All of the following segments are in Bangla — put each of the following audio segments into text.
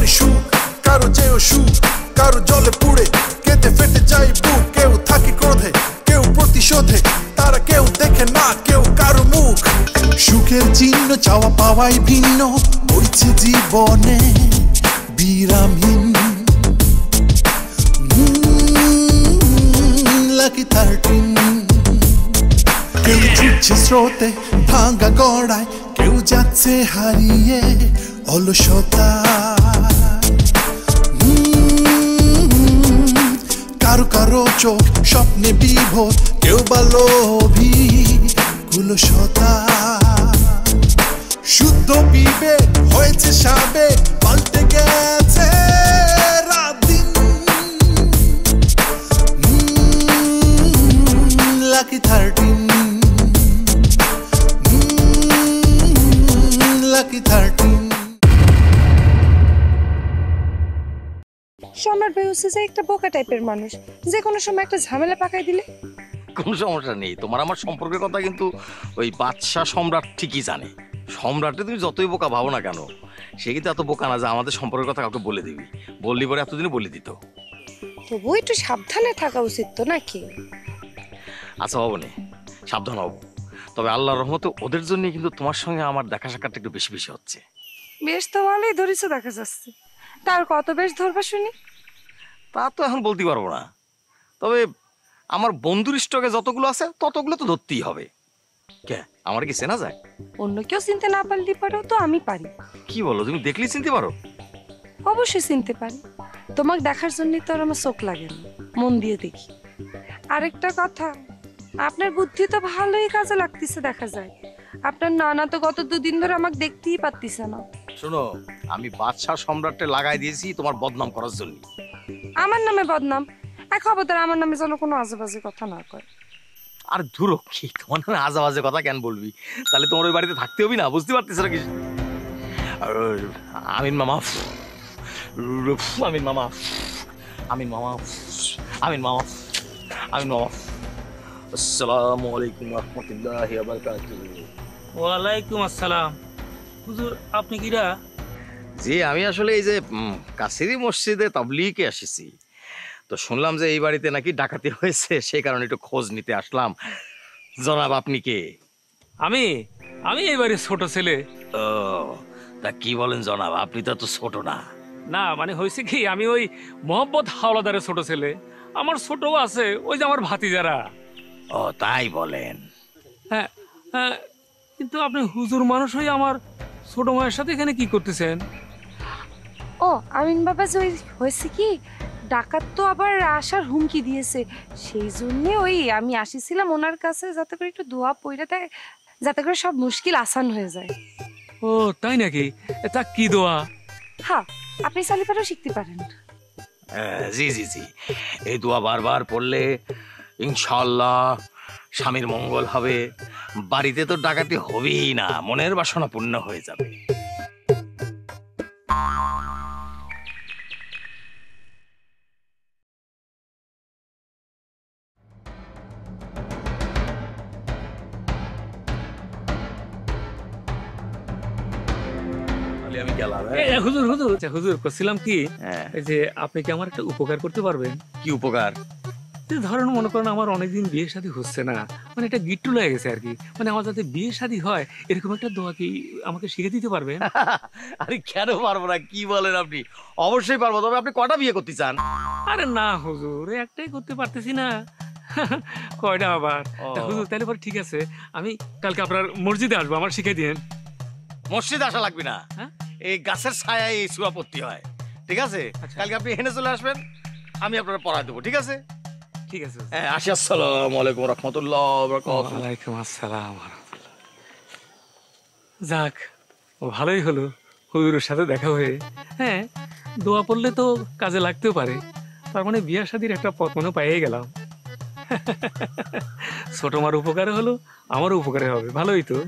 সুখ কারো চেয়েও সুখ কারো জলে পুড়ে কেটে ফেটে যায় বুক কেউ থাকে ক্রোধে কেউ প্রতিশোধে তারা কেউ দেখে না কেউ কারো মুখ সুখের চিহ্ন চাওয়া পাওয়াই ভিন্ন বইছে জীবনে বিরামহীন লাকি 13 কেউ ছুটছে স্রোতে ভাঙা গড়ায় কেউ যাচ্ছে হারিয়ে অলসতা কারো কারো চোখ স্বপ্নে বিভোর কেউ বা লোভী কুলসতা শুদ্ধ বিবেক হয়েছে সাবেক পাল্টে গেছে রাত দিন লাকি 13 লাকি 13 সম্রাট ভাই হচ্ছে যে একটা বোকা টাইপের মানুষ যে কোনো সময় একটা ঝামেলা পাকাই দিলে কোনো সমস্যা নেই তোমার আমার সম্পর্কের কথা কিন্তু ওই বাদশা সম্রাট ঠিকই জানে সম্রাটে তুমি যতই বোকা ভাবো না কেন সে কিন্তু এত বোকা না যে আমাদের সম্পর্কের কথা কাউকে বলে দিবি বললি পরে এতদিনে বলে দিত তবুও একটু সাবধানে থাকা উচিত তো নাকি আচ্ছা হবো নে সাবধান হব তবে আল্লাহর রহমতে ওদের জন্য কিন্তু তোমার সঙ্গে আমার দেখা সাক্ষাৎটা একটু বেশি বেশি হচ্ছে বেশ তো ভালোই ধরেছো দেখা যাচ্ছে তার কত বেশ ধরবা শুনি তা তো এখন বলতে পারবো না তবে আমার বন্ধুর স্টকে যতগুলো আছে ততগুলো তো ধরতেই হবে কে আমার কি চেনা যায় অন্য কেউ চিনতে না পারলে পারো তো আমি পারি কি বলো তুমি দেখলেই চিনতে পারো অবশ্যই চিনতে পারি তোমাকে দেখার জন্যই তো আর আমার চোখ লাগে না মন দিয়ে দেখি আরেকটা কথা আপনার বুদ্ধি তো ভালোই কাজে লাগতেছে দেখা যায় আপনার নানা তো গত 2 দিন ধরে আমাকে দেখতেই পারতেছে না শোনো আমি বাদশা সম্রাটে লাগাই দিয়েছি তোমার বদনাম করার জন্য আমার নামে বদনাম এক খবরদার আমার নামে যেন কোনো আজেবাজে কথা না কয় আর ধুরো কি তোমার নামে আজে বাজে কথা কেন বলবি তাহলে তোমার ওই বাড়িতে থাকতে হবে না বুঝতে পারতেছ না কিছু আমিন মামা আমিন মামা আমিন মামা আমিন মামা আমিন মামা আসসালামু আলাইকুম রাহমাতুল্লাহি ওয়া বারাকাতুহু ওয়া আলাইকুম আসসালাম হুজুর আপনি কিরা জি আমি আসলে এই যে কাছেরই মসজিদে তাবলীগে এসেছি তো শুনলাম যে এই বাড়িতে নাকি ডাকাতি হয়েছে সেই কারণে একটু খোঁজ নিতে আসলাম জনাব আপনি কে আমি আমি এবারে ছোট ছেলে ও তা কি বলেন জনাব আপনি তো ছোট না না মানে হয়েছে কি আমি ওই মোহাম্মদ হাওলাদারের ছোট ছেলে আমার ছোটও আছে ওই যে আমার ভাতিজারা ও তাই বলেন হ্যাঁ হ্যাঁ কিন্তু আপনি হুজুর মানুষ হয়ে আমার ছোট মায়ের সাথে এখানে কি করতেছেন ও আমিন বাবা যে হয়েছে কি ডাকাত তো আবার আসার হুমকি দিয়েছে সেই জন্য ওই আমি আসিছিলাম ওনার কাছে যাতে করে একটু দোয়া পড়ে দেয় যাতে করে সব মুশকিল আসান হয়ে যায় ও তাই নাকি তা কি দোয়া হ্যাঁ আপনি সালিফারও শিখতে পারেন জি জি জি এই দোয়া বারবার পড়লে ইনশাআল্লাহ স্বামীর মঙ্গল হবে বাড়িতে তো ডাকাতি হবেই না মনের বাসনা পূর্ণ হয়ে যাবে আমি গেলাম হুজুর হুজুর হুজুর করছিলাম কি এই যে আপনি কি আমার একটা উপকার করতে পারবেন কি উপকার ধরেন মনে করেন আমার অনেকদিন বিয়ে শাদী হচ্ছে না মানে একটা গিট্টু লেগে গেছে আর কি মানে আমার যাতে বিয়ে শাদী হয় এরকম একটা দোয়া কি আমাকে শিখে দিতে পারবেন আরে কেন পারবো না কি বলেন আপনি অবশ্যই পারবো তবে আপনি কটা বিয়ে করতে চান আরে না হুজুর একটাই করতে পারতেছি না কয়টা আবার হুজুর তাহলে পরে ঠিক আছে আমি কালকে আপনার মসজিদে আসবো আমার শিখে দিন মসজিদে আসা লাগবে না এই গাছের ছায়ায় এই সূরা পড়তে হয় ঠিক আছে কালকে আপনি এখানে চলে আসবেন আমি আপনাকে পড়ায় দেবো ঠিক আছে ঠিক আছে আসি আসসালামু আলাইকুম রাহমাতুল্লাহ ওয়া বারাকাতুহু ওয়ালাইকুম আসসালাম যাক ও ভালোই হলো হুজুরের সাথে দেখা হয়ে হ্যাঁ দোয়া পড়লে তো কাজে লাগতেও পারে তার মানে বিয়ে শাদীর একটা পথ মনে পেয়ে গেলাম ছোট মার উপকারে হলো আমারও উপকারে হবে ভালোই তো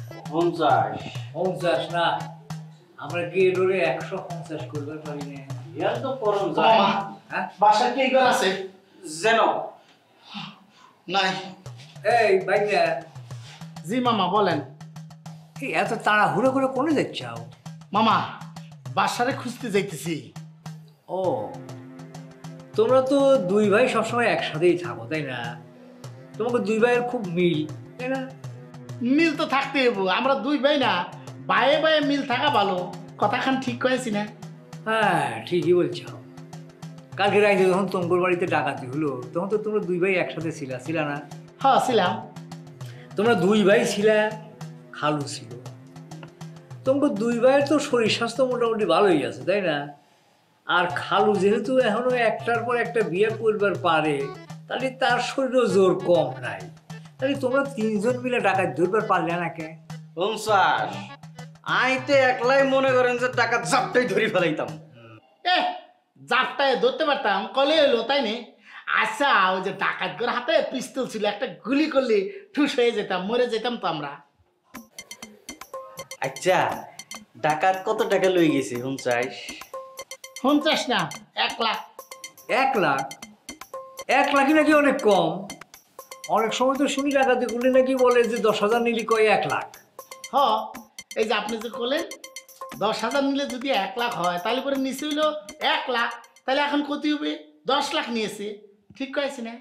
50 না আমরা কি ডোরে 150 করতে পারি না ইয়ার তো পরম যায় হ্যাঁ বাসা কি ঘর আছে যেন নাই এই ভাইয়া জি মামা বলেন কি এত তাড়াহুড়ো করে কোনে যাচ্ছাও মামা বাসারে খুঁজতে যাইতেছি। ও, তোমরা তো দুই ভাই সবসময় একসাথেই থাকো তাই না? তোমাকে দুই ভাইয়ের খুব মিল তাই না? মিল তো থাকতে হইব, আমরা দুই ভাই না, বায়ে বায়ে মিল থাকা ভালো। কথাখান ঠিক কয়েছি না? হ্যাঁ ঠিকই বলছো। কালকে রাইতে যখন তোমার বাড়িতে ডাকাতি হলো তখন তো তোমরা দুই ভাই একসাথে ছিলা না? হ্যাঁ ছিলাম। তোমরা দুই ভাই ছিলা, খালু ছিল। তোমাকে দুই ভাইয়ের তো শরীর স্বাস্থ্য মোটামুটি ভালোই আছে তাই না? আর খালু যেহেতু এখনো একটার পর একটা বিয়ে করবার পারে, তাহলে তার শরীরও জোর কম নাই। তাহলে তোমরা তিনজন মিলে ডাকাত ধরবার পারলে না কে? পঞ্চাশ আইতে একলাই মনে করেন যে টাকা জাপটাই ধরে ফেলাইতাম। এ জাপটায় ধরতে পারতাম, কলে এলো তাই নে। আচ্ছা, ওই যে ডাকাত করে হাতে পিস্তল ছিল, একটা গুলি করলে ঠুস হয়ে যেতাম, মরে যেতাম তো আমরা। আচ্ছা, ডাকাত কত টাকা লই গেছে পঞ্চাশ? 50 না, 1 লাখ। 1 লাখ? 1 লাখই নাকি অনেক কম। অনেক সময় তো শুনি ডাকাতি করলে নাকি বলে যে 10,000 নিলি কয় 1 লাখ। হ, এই যে আপনি যে করলেন 10,000 নিলে যদি 1 লাখ হয়, তাহলে পরে নিচে হইলো 1 লাখ, তাহলে এখন কত হবে? 10 লাখ নিয়েছে। ঠিক কয়েছি না?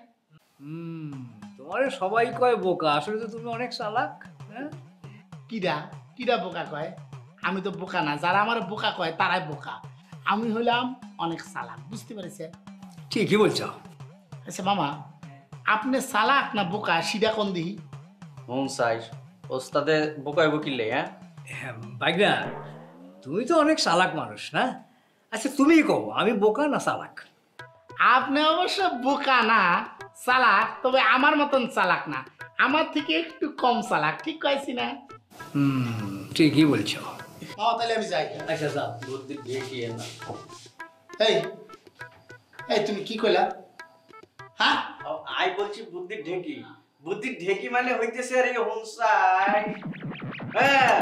তোমার সবাই কয় বোকা, আসলে তো তুমি অনেক চালাক। হ্যাঁ, কিরা কিরা বোকা কয়? আমি তো বোকা না, যারা আমার বোকা কয় তারাই বোকা। আমি হলাম অনেক চালাক, বুঝতে পেরেছেন? ঠিকই বলছো। আচ্ছা মামা, আপনি চালাক না বোকা সিডা কোন দিই? পঞ্চাশ ওস্তাদে বোকায় বকিলে। হ্যাঁ হ্যাঁ ভাইনা, তুমি তো অনেক চালাক মানুষ না? আচ্ছা তুমিই কও, আমি বোকা না চালাক? আপনি অবশ্য বোকা না, চালাক, তবে আমার মতন চালাক না, আমার থেকে একটু কম চালাক। ঠিক কয়েছি না? ঠিকই বলছো। তাহলে আমি যাই। আচ্ছা যাও। বুদ্ধি দেখিয়ে না। এই এই তুমি কি কইলা? হ্যাঁ, আই বলছি বুদ্ধি ঢেকি। বুদ্ধি ঢেকি মানে হইতেছে আরে পঞ্চাশ। হ্যাঁ,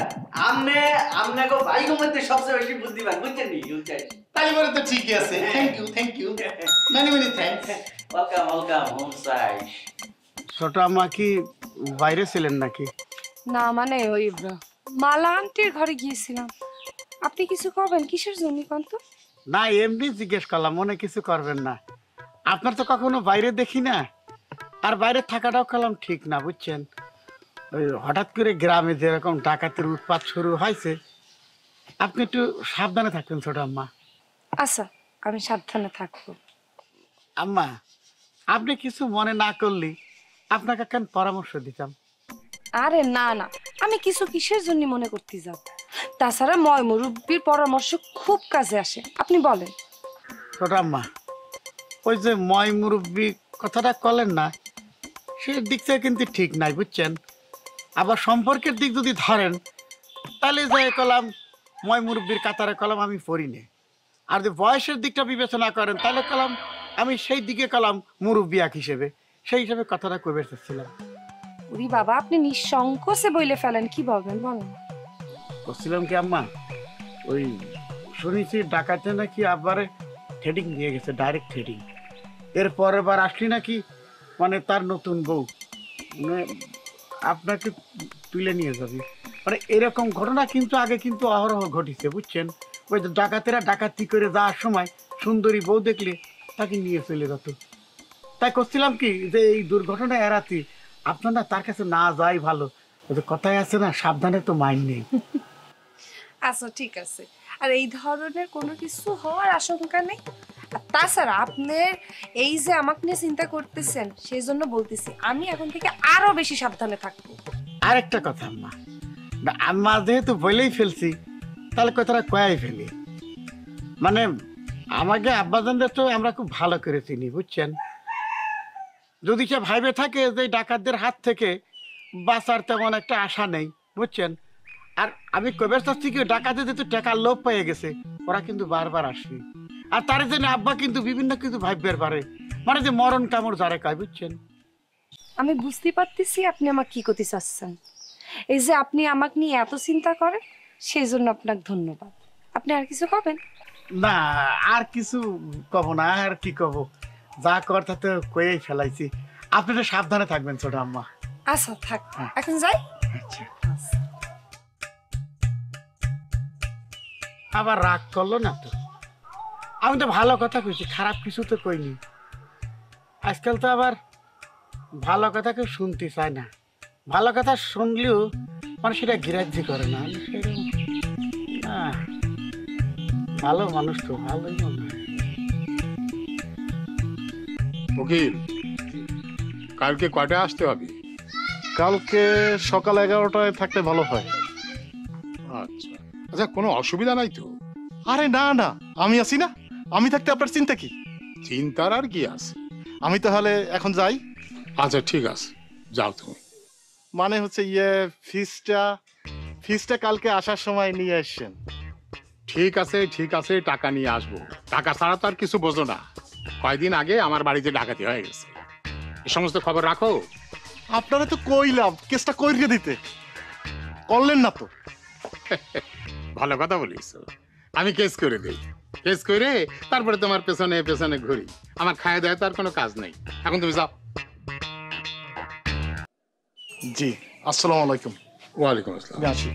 আমনে গো ভাই গো মধ্যে সবচেয়ে বেশি বুদ্ধিমান, বুঝছেন নি পঞ্চাশ? তাহলে পরে তো ঠিকই আছে। Thank you many many thanks. Welcome পঞ্চাশ। ছোট আম্মা কি বাইরে ছিলেন নাকি? না মানে ওই মালা আন্টির ঘরে গিয়েছিলাম। আপনি কিছু করবেন কিসের জন্য কন্ত? না, এমনি জিজ্ঞেস করলাম, মনে কিছু করবেন না। আপনার তো কখনো বাইরে দেখি না, আর বাইরে থাকাটাও কালাম ঠিক না, বুঝছেন? ওই হঠাৎ করে গ্রামে যেরকম ডাকাতের উৎপাত শুরু হয়েছে, আপনি একটু সাবধানে থাকবেন ছোট আম্মা। আচ্ছা, আমি সাবধানে থাকবো। আম্মা, আপনি কিছু মনে না করলে আপনাকে কেন পরামর্শ দিতাম। আরে না না, আমি কিছু কিসের জন্য মনে করতে যাব? তাছাড়া ময় মুরব্বির পরামর্শ খুব কাজে আসে। আপনি বলেন। ছোট আম্মা, ওই যে ময় মুরব্বী কথাটা করলেন না, সে দিক থেকে কিন্তু ঠিক নাই, বুঝছেন? আবার সম্পর্কের দিক যদি ধরেন, তাহলে যে কলাম ময় মুরব্বীর কাতারে কলাম আমি পড়ি নে। আর যে বয়সের দিকটা বিবেচনা করেন, তাহলে কলাম আমি সেই দিকে কলাম মুরব্বী এক হিসেবে, সেই হিসেবে কথাটা কবে চাচ্ছিলাম। উরি বাবা, আপনি নিঃসংকোচে বইলে ফেলেন, কি বলবেন বলেন। বলছিলাম কি আম্মা, ওই শুনেছি ডাকাতে নাকি আবারে থ্রেডিং নিয়ে গেছে, ডাইরেক্ট থ্রেডিং। এর পরের বার আসলি নাকি মানে তার নতুন বউ মানে আপনাকে তুলে নিয়ে যাবে। মানে এরকম ঘটনা কিন্তু আগে কিন্তু অহরহ ঘটিছে, বুঝছেন? ওই যে ডাকাতেরা ডাকাতি করে যাওয়ার সময় সুন্দরী বউ দেখলে তাকে নিয়ে চলে যেত। তাই করছিলাম কি যে এই দুর্ঘটনা এড়াতে আপনার না তার কাছে না যাই ভালো। ওই যে কথায় আছে না, সাবধানে তো মাইন নেই। আচ্ছা ঠিক আছে, আর এই ধরনের কোনো কিছু হওয়ার আশঙ্কা নেই। আর তাছাড়া আপনি এই যে আমাকে নিয়ে চিন্তা করতেছেন, সেই জন্য বলতেছি আমি এখন থেকে আরো বেশি সাবধানে থাকবো। আরেকটা কথা আম্মা, না আম্মা যেহেতু বলেই ফেলছি, তাহলে কথাটা কয়াই ফেলি। মানে আমাকে আব্বাজানদের তো আমরা খুব ভালো করে চিনি, বুঝছেন? যদি সে ভাইবে থাকে যে ডাকাতদের হাত থেকে বাঁচার তেমন একটা আশা নেই, বুঝছেন? আর আমি কবে চাচ্ছি কি, ডাকাতে যেহেতু টাকার লোভ পেয়ে গেছে, ওরা কিন্তু বারবার আসবে। আর তার জন্য আব্বা কিন্তু বিভিন্ন কিছু ভাববার পারে, মানে যে মরণ কামড় যারে কয়, বুঝছেন? আমি বুঝতে পারতেছি আপনি আমাকে কি করতে চাচ্ছেন। এই যে আপনি আমাকে নিয়ে এত চিন্তা করেন, সেই জন্য আপনাকে ধন্যবাদ। আপনি আর কিছু করবেন? না, আর কিছু কব না, আর কি কব, যা কথা তো কয়েই ফেলাইছি। আপনি তো সাবধানে থাকবেন ছোট আম্মা। আচ্ছা থাক, এখন যাই। আচ্ছা। আবার রাগ করলো না তো? আমি তো ভালো কথা কইছি, খারাপ কিছু তো কইনি। আজকাল তো আবার ভালো কথা কেউ শুনতে চায় না, ভালো কথা শুনলেও মানে সেটা গ্রাহ্য করে না। না, ভালো মানুষ তো ভালোই মনে হয়। উকিল, কালকে কয়টায় আসতে হবে? কালকে সকাল 11টায় থাকলে ভালো হয়। আচ্ছা আচ্ছা, কোনো অসুবিধা নাই তো? আরে না না, আমি আছি না, আমি থাকতে আপনার চিন্তা কি? চিন্তার আর কি আছে? আমি তাহলে এখন যাই। আচ্ছা ঠিক আছে, যাও তুমি। মানে হচ্ছে ফিসটা কালকে আসার সময় নিয়ে আসছেন। ঠিক আছে ঠিক আছে, টাকা নিয়ে আসবো। টাকা ছাড়া তো আর কিছু বোঝো না। কয়দিন আগে আমার বাড়িতে ডাকাতি হয়ে গেছে, এ সমস্ত খবর রাখো। আপনারা তো কইলাম কেসটা কইরে দিতে, করলেন না তো। ভালো কথা বলিস, আমি কেস করে দিই, কেস করে তারপরে তোমার পেছনে পেছনে ঘুরি। আমার খায় দেয় তার কোনো কাজ নেই। এখন তুমি যাও। জি, আসসালামু আলাইকুম। ওয়ালাইকুম আসসালাম। আমি আসি।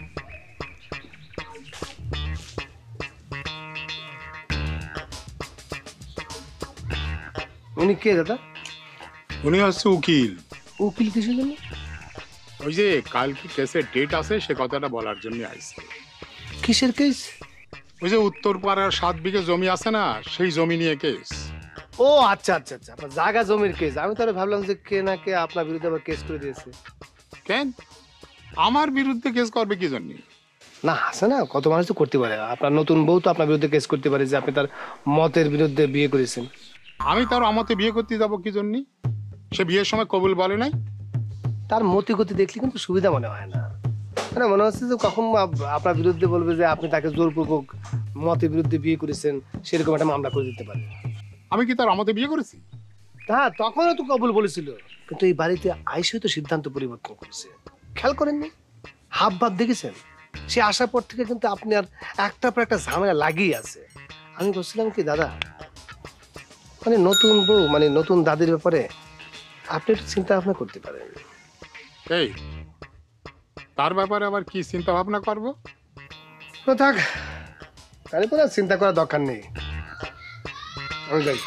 উনি কে দাদা? উনি হচ্ছে উকিল। উকিল কিসের জন্য? ওই যে কালকে কেসের ডেট আছে, সে কথাটা বলার জন্য আইছে। কিসের কেস? ওই যে উত্তর পাড়ার 7 বিঘে জমি আছে না, সেই জমি নিয়ে কেস। ও আচ্ছা আচ্ছা আচ্ছা, আপনার জায়গা জমির কেস। আমি তাহলে ভাবলাম যে কে না কে আপনার বিরুদ্ধে আবার কেস করে দিয়েছে। কেন আমার বিরুদ্ধে কেস করবে কি জন্য? না আছে না, কত মানুষ তো করতে পারে। আপনার নতুন বউ তো আপনার বিরুদ্ধে কেস করতে পারে যে আপনি তার মতের বিরুদ্ধে বিয়ে করেছেন। আমি তার আমাতে বিয়ে করতে যাব কি জন্য? সে বিয়ের সময় কবুল বলে নাই। তার মতি গতি দেখলে কিন্তু সুবিধা মনে হয় না। মানে মনে হচ্ছে যে কখন আপনার বিরুদ্ধে বলবে যে আপনি তাকে জোরপূর্বক মতের বিরুদ্ধে বিয়ে করেছেন, সেরকম একটা মামলা করে দিতে পারে। আমি কি তার আমাতে বিয়ে করেছি? হ্যাঁ, তখনও তো কবুল বলেছিল, কিন্তু এই বাড়িতে আইসে তো সিদ্ধান্ত পরিবর্তন করেছে। খেয়াল করেননি? হাব ভাব দেখেছেন? সে আসার পর থেকে কিন্তু আপনি আর একটার পর একটা ঝামেলা লাগিয়ে আছে। আমি বলছিলাম কি দাদা, মানে নতুন বউ মানে নতুন দাদির ব্যাপারে আপনি একটু চিন্তা ভাবনা করতে পারেন। এই তার ব্যাপারে আবার কি চিন্তা ভাবনা করবো? তো থাক, তারপরে আর চিন্তা করার দরকার নেই। আমি যাই।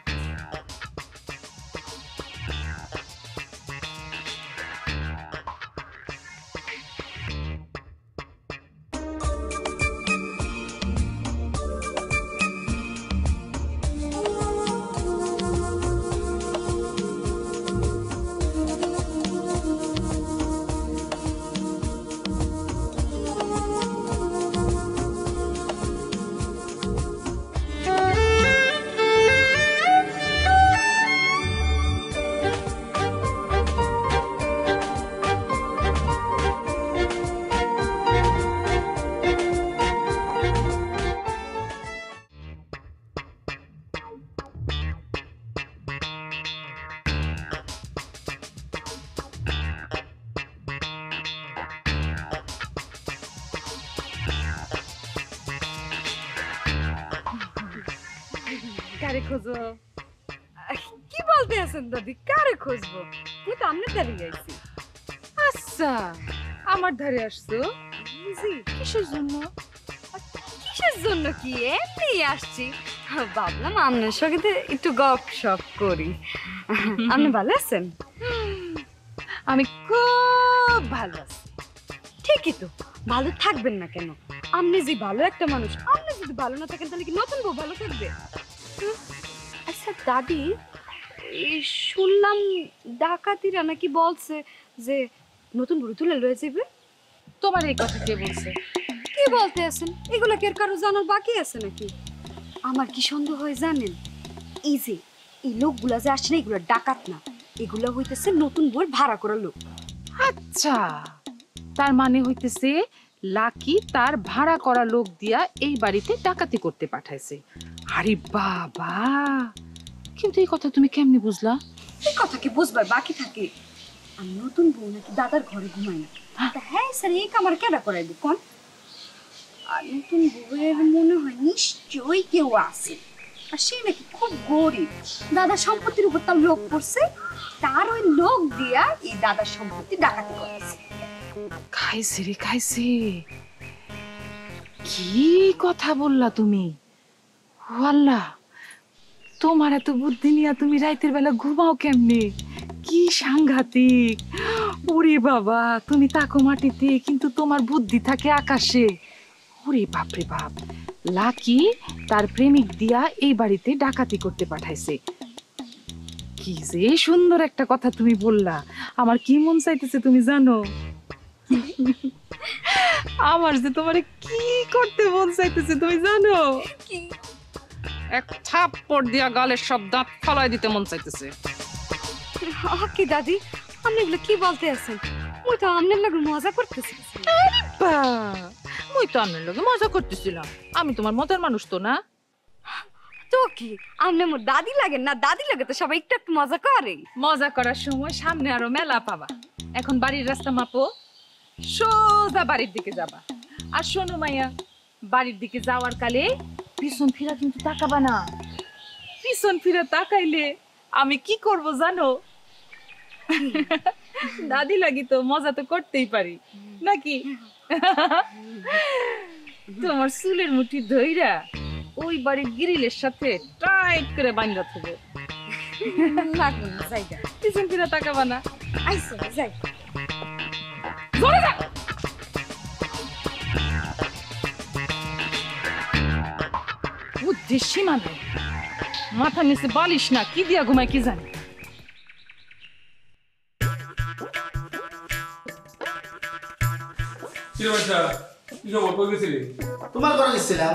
কারে খোঁজো? কি বলতে আছেন দাদি? কারে খুঁজবো? তুই তো আমনে দাঁড়িয়ে আইছি। আচ্ছা, আমার ধারে আসছো? জি। কিসের জন্য? কিসের জন্য কি, এমনি আসছি। ভাবলাম আপনার সঙ্গে একটু গপ সপ করি। আপনি ভালো আছেন? আমি খুব ভালো আছি। ঠিকই তো, ভালো থাকবেন না কেন? আপনি যে ভালো একটা মানুষ, আপনি যদি ভালো না থাকেন তাহলে কি নতুন বউ ভালো থাকবে? আচ্ছা দাদি, শুনলাম ডাকাতিরা নাকি বলছে যে নতুন বউ তুলে লয়ে যাবে। তোমার এই কথা কে বলছে? কি বলতে আছেন? এগুলো কি আর কারো জানার বাকি আছে নাকি? আমার কি সন্দেহ হয় জানেন? এই যে এই লোকগুলা যে আসছে না, এগুলো ডাকাত না, এগুলো হইতেছে নতুন বউর ভাড়া করা লোক। আচ্ছা, তার মানে হইতেছে লাকি তার ভাড়া করা লোক দিয়া এই বাড়িতে ডাকাতি করতে পাঠাইছে। আরে বাবা, কিন্তু এই কথা তুমি কেমনে বুঝলা? এই কথা কি বুঝবার বাকি থাকে? আমি নতুন বউ নাকি দাদার ঘরে ঘুমাই না? হ্যাঁ স্যার, এই কামার কেডা করাইবে কোন? আর নতুন বউয়ের মনে হয় নিশ্চয়ই কেউ আছে, আর সে নাকি খুব গরিব। দাদার সম্পত্তির উপর তার লোক পড়ছে, তার ওই লোক দিয়া এই দাদার সম্পত্তি ডাকাতি করেছে। খাইছে রে খাইছে। কি কথা বললা তুমি? ও আল্লাহ, তোমার এত বুদ্ধি নিয়ে তুমি রাতের বেলা ঘুমাও কেমনে? কি সাংঘাতিক! ওরে বাবা, তুমি তাকো মাটিতে কিন্তু তোমার বুদ্ধি থাকে আকাশে। ওরে বাপ রে বাপ, লাকি তার প্রেমিক দিয়া এই বাড়িতে ডাকাতি করতে পাঠাইছে। কি যে সুন্দর একটা কথা তুমি বললা, আমার কি মন চাইতেছে তুমি জানো? আমার যে তোমারে কি করতে মন চাইতেছে তুমি জানো? এক থাপ্পড় দিয়া গালের সব দাঁত ফালাই দিতে মন চাইতেছে। কি দাদি, আপনি এগুলো কি বলতে আছেন? মুই তো আপনার লগে মজা করতেছি। মুই তো আপনার লগে মজা করতেছিলাম, আমি তোমার মতের মানুষ তো না। তো কি আপনি মোর দাদি লাগেন না? দাদি লাগে তো সবাই একটু একটু মজা করে। মজা করার সময় সামনে আরো মেলা পাবা। এখন বাড়ির রাস্তা মাপো, সোজা বাড়ির দিকে যাবা। আর শোনো মাইয়া, বাড়ির দিকে যাওয়ার কালে পিছন ফিরা কিন্তু তাকাবা না। পিছন ফিরা তাকাইলে আমি কি করব জানো? দাদি লাগি তো মজা তো করতেই পারি নাকি? তোমার চুলের মুঠি ধইরা ওই বাড়ির গ্রিলের সাথে টাইট করে বাঁধা থাকবে। পিছন ফিরা তাকাবা না। আইসো যাই। বুদ্ধির সীমা নেই, মাথা নিচে বালিশ না কি দিয়া ঘুমায় কি জানি। তোমার ঘরে গেছিলাম।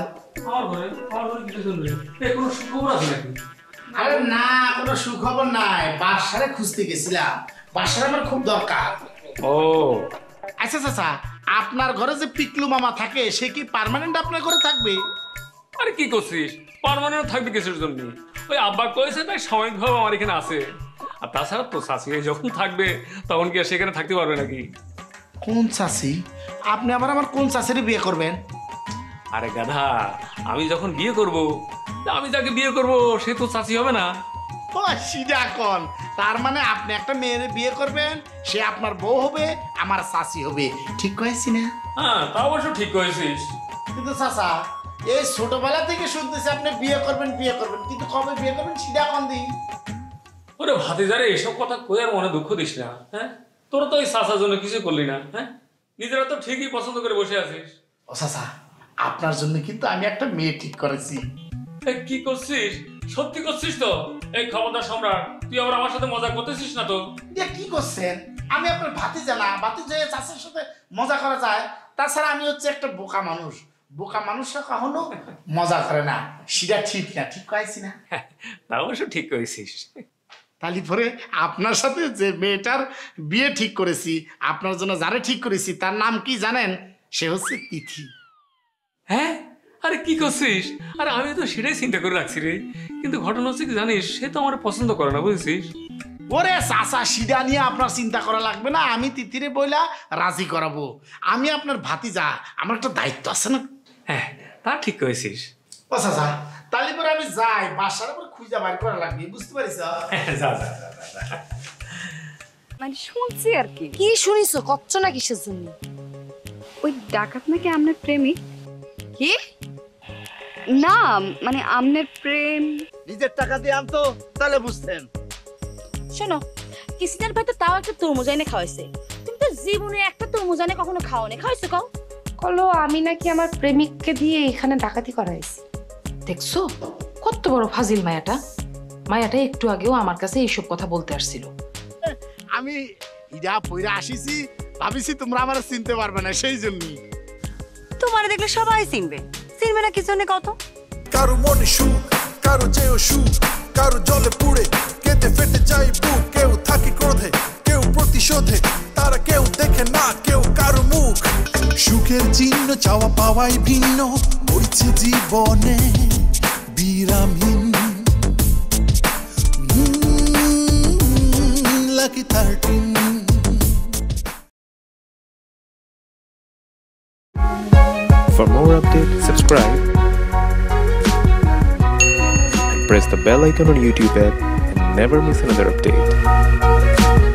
আরে না, কোনো সুখবর নাই, বাসারে খুঁজতে গেছিলাম। বাসারে আমার খুব দরকার। ও আচ্ছা চাচা, আপনার ঘরে যে পিকলু মামা থাকে সে কি পার্মানেন্ট আপনার ঘরে থাকবে? আরে কি করছিস, পার্মানেন্ট থাকবে কিসের জন্য? ওই আব্বা কয়েছে তাই সাময়িকভাবে আমার এখানে আছে। আর তাছাড়া তো চাষি যখন থাকবে তখন কি আর সেখানে থাকতে পারবে নাকি? কোন চাষি? আপনি আবার আমার কোন চাষিরই বিয়ে করবেন? আরে গাধা, আমি যখন বিয়ে করব, আমি যাকে বিয়ে করব সে তো চাষি হবে না? ও সিধা কোন, তার মানে আপনি একটা মেয়ের বিয়ে করবেন, সে আপনার বউ হবে, আমার চাষি হবে, ঠিক কয়েছি না? হ্যাঁ, তা অবশ্য ঠিক কয়েছিস। কিন্তু চাচা, এই ছোটবেলা থেকে শুনতেছি আপনি বিয়ে করবেন কিন্তু কবে বিয়ে করবেন সিধা কোন দিন? ওরে ভাতিজারে, এসব কথা কই আর মনে দুঃখ দিস না। হ্যাঁ, তোরা তো ওই চাষার জন্য কিছু করলি না। হ্যাঁ, নিজেরা তো ঠিকই পছন্দ করে বসে আছিস। ও চাচা, আপনার জন্য কিন্তু আমি একটা মেয়ে ঠিক করেছি। কি করছিস? সত্যি করছিস তো? এই খবরদার সম্রাট, তুই আবার আমার সাথে মজা করতেছিস না তো? কি করছেন? আমি আপনার ভাতিজা না, ভাতিজা চাষের সাথে মজা করা যায়? তাছাড়া আমি হচ্ছে একটা বোকা মানুষ, বোকা মানুষরা কখনো মজা করে না, সেটা ঠিক না, ঠিক কয়েছি না? তা অবশ্য ঠিক করেছিস। তাহলে পরে আপনার সাথে যে মেয়েটার বিয়ে ঠিক করেছি, আপনার জন্য যারে ঠিক করেছি তার নাম কি জানেন? সে হচ্ছে তিথি। হ্যাঁ, আরে কি করছিস? আরে আমি তো সেটাই চিন্তা করে রাখছি রে, কিন্তু ঘটনা হচ্ছে কি জানিস, সে তো আমার পছন্দ করে না, বুঝছিস? ওরে চাচা, সিডা নিয়ে আপনার চিন্তা করা লাগবে না, আমি তিথিরে বইলা রাজি করাবো। আমি আপনার ভাতিজা, আমার একটা দায়িত্ব আছে না? হ্যাঁ, তা ঠিক করেছিস। ও চাচা, তাহলে পরে আমি যাই, বাসার উপর খুঁজা বাইর করা লাগবে, বুঝতে পারিস? মানে শুনছি আর কি। কি শুনিছো? কচ্ছ না কিসের জন্য? ওই ডাকাত নাকি আপনার প্রেমিক। কি? না মানে আপনার প্রেম। নিজের টাকা দিয়ে আনতো তাহলে বুঝতেন। শোনো, কিসিনার ভাই তো তাও একটা তরমুজ এনে খাওয়াইছে, তুমি তো জীবনে একটা তরমুজ এনে কখনো খাওনি, খাওয়াইছো কাও? কলো আমি নাকি আমার প্রেমিককে দিয়ে এখানে ডাকাতি করাইছি। দেখছো কত বড় ফাজিল মায়াটা। মায়াটা একটু আগেও আমার কাছে এইসব কথা বলতে আসছিল। আমি ইরা পয়রা আসিছি, ভাবিছি তোমরা আমার চিনতে পারবে না, সেই জন্যই। তোমার দেখলে সবাই চিনবে, চিনবে না কিছু নেই কত। কারো মনে সুখ, কারো চেয়েও সুখ, কারো জলে পুড়ে কেটে ফেটে যায় বুক। কেউ থাকে ক্রোধে, কেউ প্রতিশোধে, তারা কেউ দেখে না কেউ কারো মুখ। সুখের চিহ্ন চাওয়া পাওয়াই ভিন্ন, বইছে জীবনে বিরামহীন। Lucky 13. For more updates, subscribe and press the bell icon on YouTube app and never miss another update.